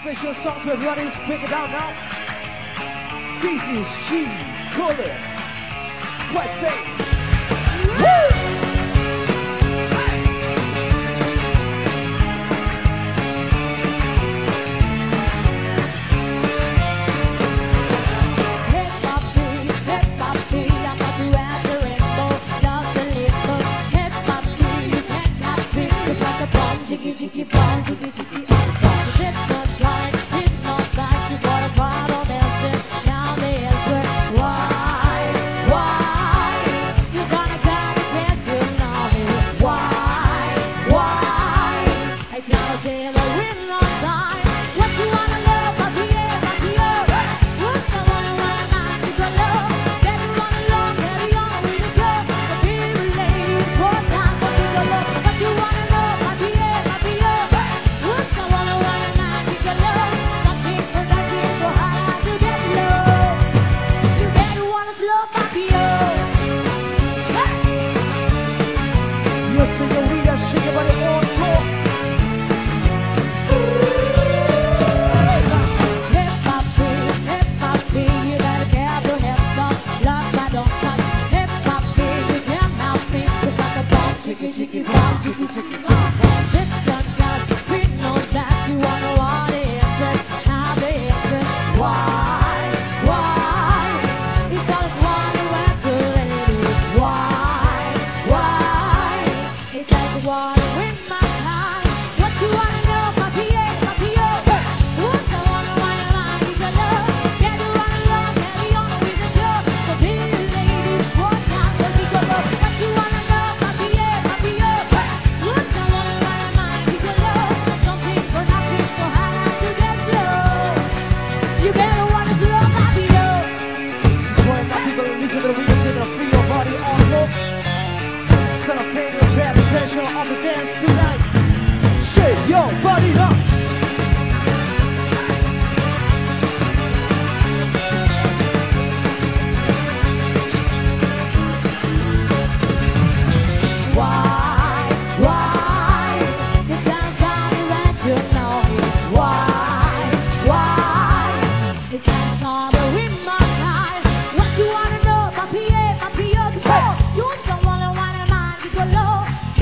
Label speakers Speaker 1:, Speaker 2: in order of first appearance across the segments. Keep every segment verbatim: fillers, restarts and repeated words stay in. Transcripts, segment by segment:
Speaker 1: special song to everybody who's picking it down now. This is gigolo. Squad say. Woo!
Speaker 2: Jiggy jiggy bong, jiggy jiggy bong bong. It's not right, it's not back. You got a bottle dancing. Now the answer, why, why? You gonna get a cancer now? Why, why? I gotta tell her we're not dying. What you wanna love, baby, baby, what's the one who wanna mind you go love? Then you wanna love, carry on with the girl. The beauty lady, for time for you go love. What you wanna love, baby. Chicky bomb, chicky chicky bomb. It's a time, we know that you wanna want it. Now the answer, why, why? Because wanna answer it. Why, why? Because wanna win my time. What you wanna know, papi, papi, who's the one who wanna lie? You can love, yeah, you wanna love, carry on with the show. So be a lady, one time, let me go love. What you wanna know?
Speaker 1: On the dance tonight, shake your body up.
Speaker 2: Why, why? You can't stop it when you know it. Why, why? You can't stop it with my eyes. What you wanna know, papi, papi, oh, you want someone who wanna mind you go low.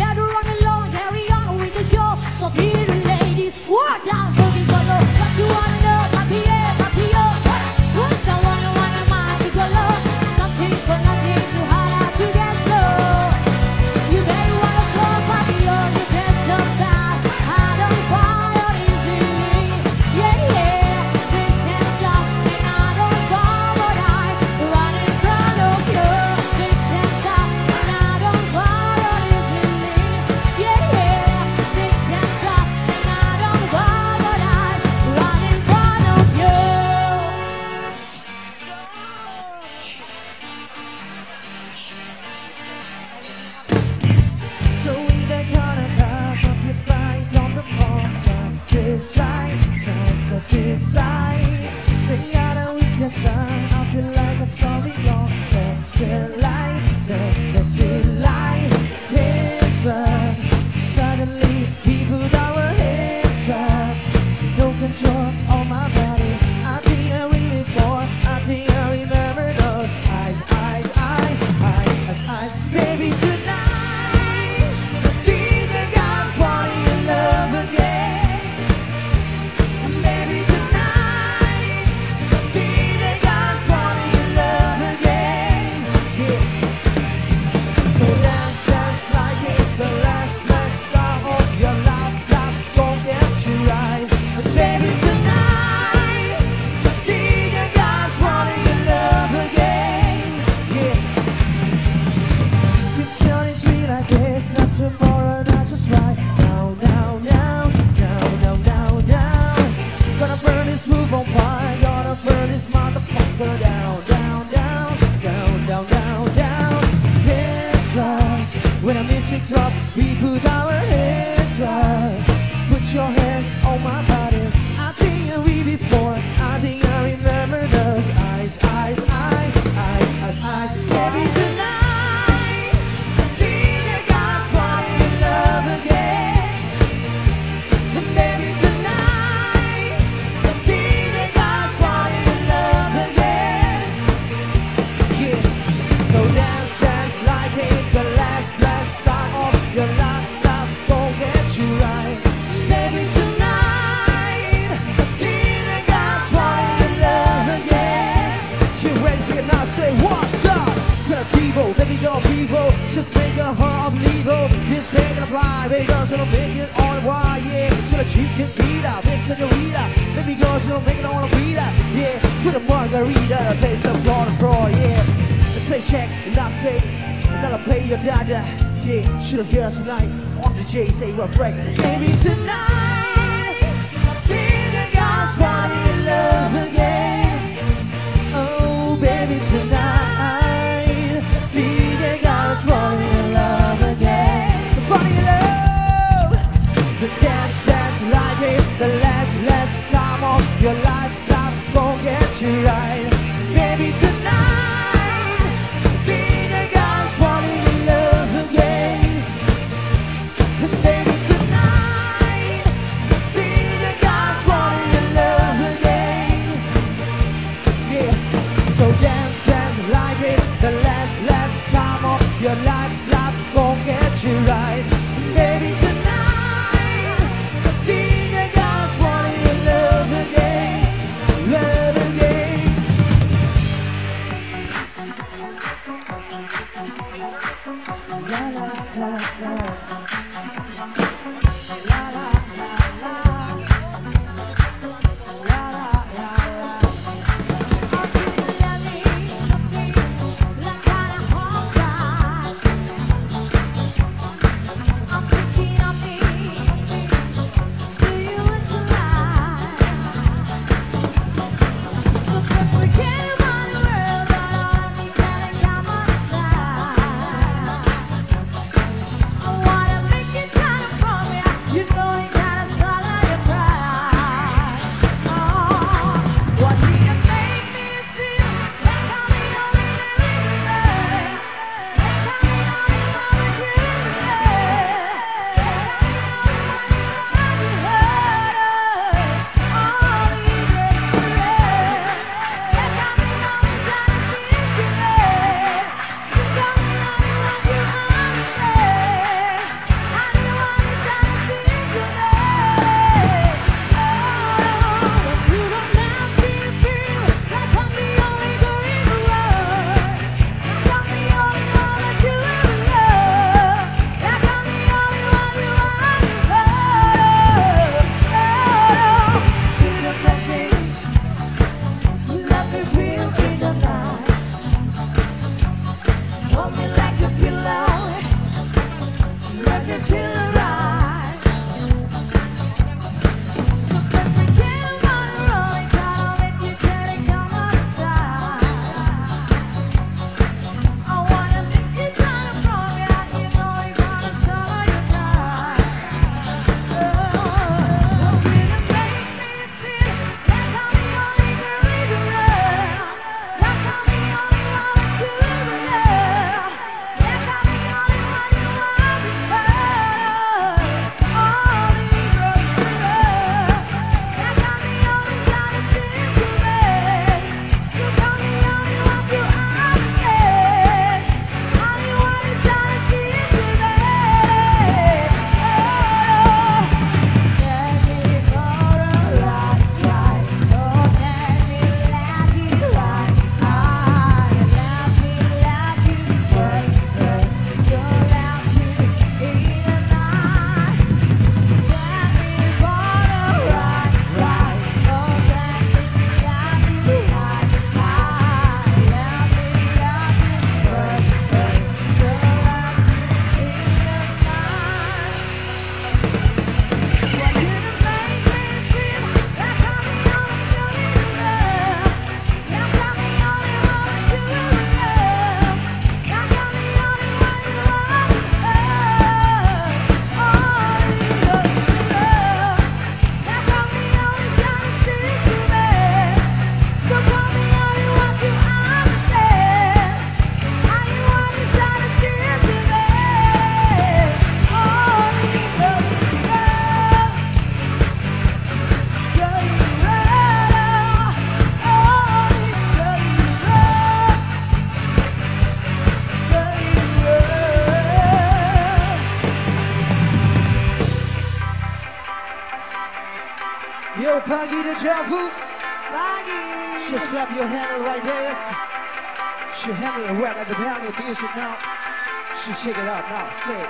Speaker 2: So pretty ladies, walk down to the golo. What you wanna know, papi, papi, who's the one who wanna mind the golo? Something for nothing, too hard to get low. You better wanna flow, papi, you just so bad. I don't fall easily, yeah, yeah. This hands up, and I don't fall, but I run in front of you. This hands up, and I don't fall easily, yeah, yeah.
Speaker 1: We put our hands up. Put your hands on my body. I think I we before. I think I remember those eyes, eyes, eyes, eyes, eyes, eyes. Maybe tonight, be the God's one in love again. And maybe tonight, we go people, just make a heart of legal. This making a fly, because it'll make it all the while, yeah. To the chicken pita, Miss Senorita, maybe girls will make it on a pita, yeah. With a margarita, the place up on the floor, yeah. The place check, and I say, and I'll pay your dada, yeah. Should have girls tonight, on the J say we're break. Maybe tonight, be the guys falling in love again. Oh, baby, tonight, be the guys falling in love again. Falling in love, the dance, dance like it, the last, last time of your life, life won't get you right. Baby, tonight, be the guys falling in love again. Baby, tonight, be the guys falling in love again. Yeah, so dance, dance like it, the last, last time of your life, life won't get you right. Baby, tonight, be the guys falling in love again, love again. La la la la. La la la la. La la la la.
Speaker 2: Oh, sweet lovely, like kind of hot guy. I'm thinking of me, to you and tonight. So can we get around the world, but I think that I got my side. I wanna make it kind of from you, you know you gotta swallow your pride. Oh, what do you make me feel? Like I'm the only living man. Like I'm the only one with you in love. Like I'm the only one you heard of. All you great friends. Like I'm the only time I see you today. You got me only one you understand. I'm the one who's gonna see you today. Oh, but you don't make me feel like I'm the only girl in the world. Like I'm the only one that you ever love. Like I'm the only one you ever heard of. Oh, should have let me let me feel in the night. Hold me like a pillow. Let me feel alright. So can we get on the road? Gotta make you take on my side. I wanna make you kind from you. You know you gotta swallow your pride. Oh, you make me feel like I'm the only girl in the world. Like I'm the only one that you ever love. Like I'm the only one you ever heard of. Only girl you love. Like I'm the only guy that sees you made. So tell me only what you understand. Only one is gonna see you today. Oh, take me for a ride, ride. Oh, take me like you like. I love me like you first, first. So love you in the night. Take me for a ride, ride. Oh, take me like you like. I love me like you first, first. So love you in the night. Want you to make me feel like I'm the only girl in the world. Like I'm the only one that you ever love. Like I'm the only one you ever heard. Only girl you love. Like I'm the only time to see you today. So call me only what you understand. Only one is gonna see you today. Only girl you love. Girl you love. Only girl you love. Girl you love.
Speaker 1: Yo, Paggy the Javu. Paggy. Just clap your hand right there. She handle it well at the behind the music now. She shake it out now. Say.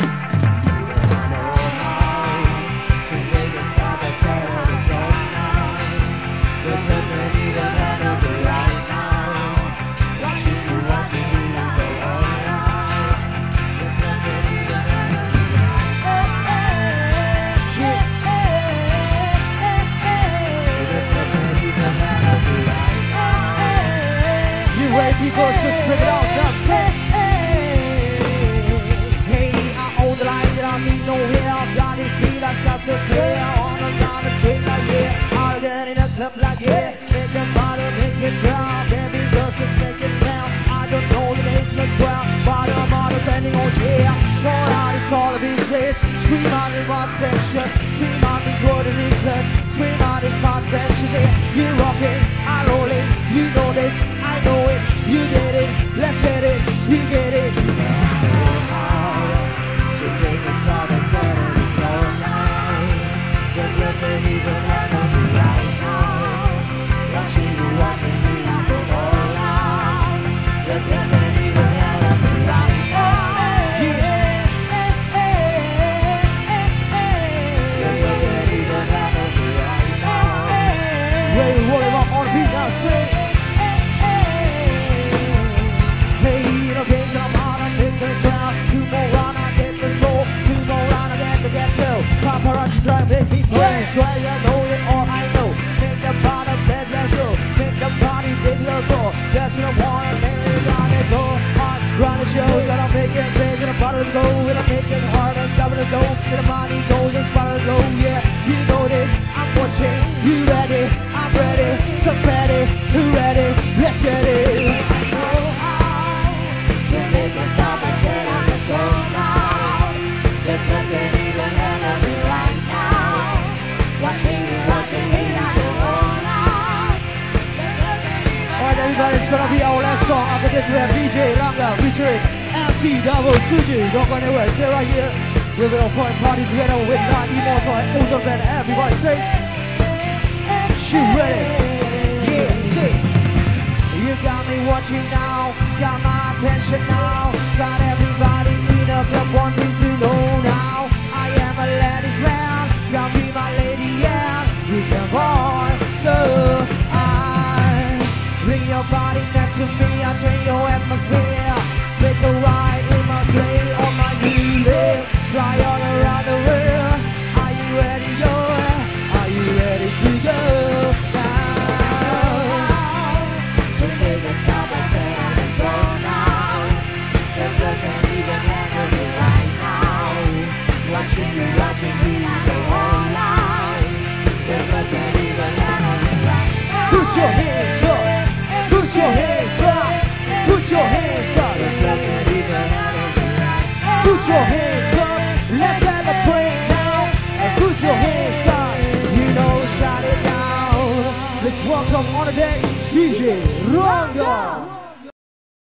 Speaker 1: To make it stop and say on its own now. The women even handle it right now. Watching you, watching you, and go on now. The women even handle it right now. Yeah. The women even handle it right now. You ready, people? Just bring it out now. Say. I need no help, got his feet, I got the clear on a lot of things like yeah. I'll get in a club like yeah. Make a bottle, make it drop, baby girls just make it down. I don't know the names of the crowd, but I'm understanding on yeah. Going out is all the business. Scream out in my station, scream out this word in English, scream out this my station. Yeah, you rocking, I'm rolling, you know this, I know it, you did it, let's get it, you get it. Make a song that's better than so now. The women even handle me right now. Watching you, watching me, go all out. The women even handle me right now. Yeah. The women even handle me right now. Ready to roll it up on the beat now, say. Hey, you know things that I'm hard, I'm in the crowd. Two more round, I get the floor. Two more round, I get to get to. Paparazzi try to make me play. Swear you know it all I know. Make the bottle stand, let's go. Make the party, baby, you're go. That's what I want, and then we're gonna go. Hard, run the show, we gotta make it big. And the bottle go, we gotta make it hard and stop it low. And the money goes, and bottle go, yeah. You know this, I'm watching. You ready? I'm ready. Confetti, you ready? Let's get it. Make a stop and say on the soul now. The women even handle me right now. Watching you, watching me, I go all out. Alright everybody, it's gonna be our last song. After this we have D J Ranga featuring M C Double Suji. Don't go anywhere, stay right here. We're gonna party together with Not Immortal and Ozone Band. Everybody say, she ready? Yeah, say. You got me watching now, got my attention now. Got everybody in the club wanting to know now. I am a ladies man, can be my lady, yeah. You can born, so I bring your body next to me, I change your atmosphere. Make a ride in my sleigh on my wheel, fly all around the world. Are you ready, yo? Are you ready to go now? Make a stop and say on the soul now. The women even handle me right now. Watching you, watching me, go all out. The women even handle me right now. Put your hands up, put your hands up, put your hands up. The women even handle me right now. Put your hands up, let's celebrate now. And put your hands up, you know, shout it down. Let's welcome on the deck D J Ranga.